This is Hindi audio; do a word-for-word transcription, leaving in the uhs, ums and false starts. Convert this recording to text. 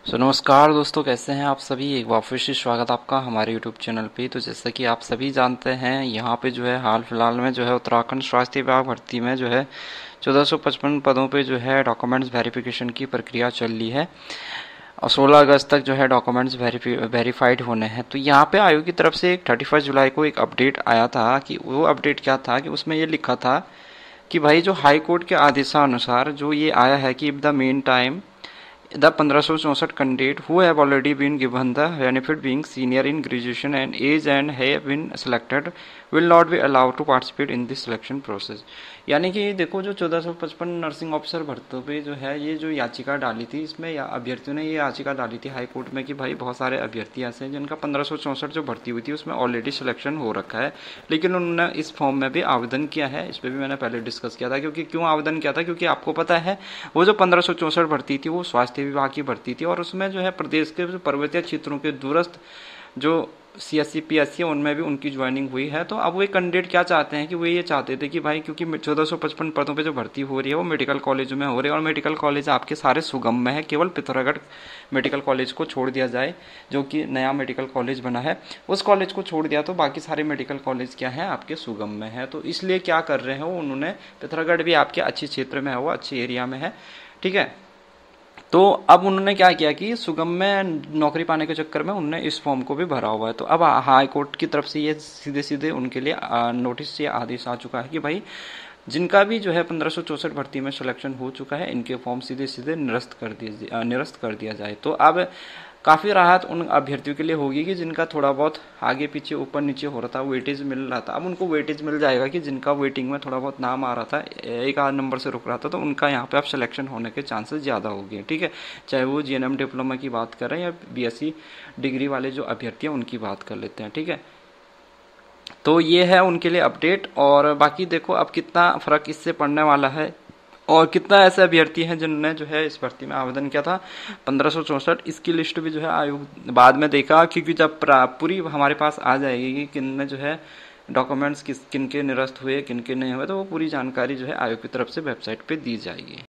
सो so, नमस्कार दोस्तों, कैसे हैं आप सभी। एक बार फिर से स्वागत आपका हमारे यूट्यूब चैनल पे। तो जैसा कि आप सभी जानते हैं, यहाँ पे जो है हाल फिलहाल में जो है उत्तराखंड स्वास्थ्य विभाग भर्ती में जो है चौदह सौ पचपन पदों पे जो है डॉक्यूमेंट्स वेरिफिकेशन की प्रक्रिया चल रही है और सोलह अगस्त तक जो है डॉक्यूमेंट्स वेरीफाइड होने हैं। तो यहाँ पे आयोग की तरफ से एक थर्टी फर्स्ट जुलाई को एक अपडेट आया था कि वो अपडेट क्या था कि उसमें ये लिखा था कि भाई जो हाई कोर्ट के आदेशानुसार जो ये आया है कि द मेन टाइम The पंद्रह सौ चौंसठ candidate who have already been given the benefit being senior in graduation and age and have been selected will not be allowed to participate in this selection process। यानी कि देखो, जो चौदह सौ पचपन नर्सिंग ऑफिसर भर्तियों पे जो है ये जो याचिका डाली थी, इसमें या अभ्यर्थियों ने ये याचिका डाली थी हाई कोर्ट में कि भाई बहुत सारे अभ्यर्थी ऐसे हैं जिनका पंद्रह सौ चौंसठ जो भर्ती हुई थी उसमें ऑलरेडी सिलेक्शन हो रखा है, लेकिन उन्होंने इस फॉर्म में भी आवेदन किया है। इस पर भी मैंने पहले डिस्कस किया था। क्योंकि क्यों आवेदन किया था, क्योंकि आपको पता है वो जो पंद्रह सौ चौंसठ भर्ती थी वो स्वास्थ्य विभाग की भर्ती थी और उसमें जो है प्रदेश के जो पर्वतीय क्षेत्रों के दूरस्थ जो C S C P S C है उनमें भी उनकी ज्वाइनिंग हुई है। तो अब वो कैंडिडेट क्या चाहते हैं कि वो ये चाहते थे कि भाई क्योंकि चौदह सौ पचपन पदों पे जो भर्ती हो रही है वो मेडिकल कॉलेज में हो रही है और मेडिकल कॉलेज आपके सारे सुगम में है, केवल पिथौरागढ़ मेडिकल कॉलेज को छोड़ दिया जाए जो कि नया मेडिकल कॉलेज बना है, उस कॉलेज को छोड़ दिया तो बाकी सारे मेडिकल कॉलेज क्या है आपके सुगम में है। तो इसलिए क्या कर रहे हैं, उन्होंने पिथौरागढ़ भी आपके अच्छे क्षेत्र में है, वो अच्छे एरिया में है, ठीक है। तो अब उन्होंने क्या किया कि सुगम में नौकरी पाने के चक्कर में उन्होंने इस फॉर्म को भी भरा हुआ है। तो अब हाई कोर्ट की तरफ से ये सीधे सीधे उनके लिए नोटिस या आदेश आ चुका है कि भाई जिनका भी जो है पंद्रह सौ चौसठ भर्ती में सिलेक्शन हो चुका है इनके फॉर्म सीधे सीधे निरस्त कर दिए निरस्त कर दिया जाए। तो अब काफ़ी राहत उन अभ्यर्थियों के लिए होगी कि जिनका थोड़ा बहुत आगे पीछे ऊपर नीचे हो रहा था, वेटेज मिल रहा था, अब उनको वेटेज मिल जाएगा कि जिनका वेटिंग में थोड़ा बहुत नाम आ रहा था, एक आध नंबर से रुक रहा था, तो उनका यहाँ पे अब सिलेक्शन होने के चांसेस ज़्यादा हो गए, ठीक है। चाहे वो जी एन एम डिप्लोमा की बात कर रहे हैं या बी एस सी डिग्री वाले जो अभ्यर्थी हैं उनकी बात कर लेते हैं, ठीक है। तो ये है उनके लिए अपडेट। और बाकी देखो अब कितना फ़र्क इससे पड़ने वाला है और कितना ऐसे अभ्यर्थी हैं जिन्होंने जो है इस भर्ती में आवेदन किया था पंद्रह सौ चौंसठ। इसकी लिस्ट भी जो है आयोग बाद में देखा, क्योंकि जब पूरी हमारे पास आ जाएगी कि किन में जो है डॉक्यूमेंट्स किस किन के निरस्त हुए किन के नहीं हुए, तो वो पूरी जानकारी जो है आयोग की तरफ से वेबसाइट पे दी जाएगी।